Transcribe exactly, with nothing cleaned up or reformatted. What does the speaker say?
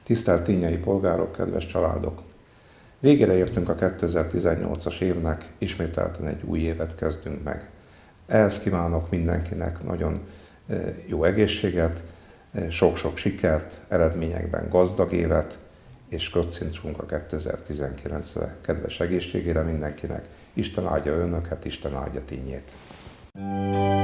Tisztelt Tínyai polgárok, kedves családok! Végére értünk a kétezer-tizennyolcas évnek, ismételten egy új évet kezdünk meg. Ehhez kívánok mindenkinek nagyon jó egészséget, sok-sok sikert, eredményekben gazdag évet, és kocincsunk a kétezer-tizenkilencre. Kedves egészségére mindenkinek! Isten áldja önöket, Isten áldja Tínyét!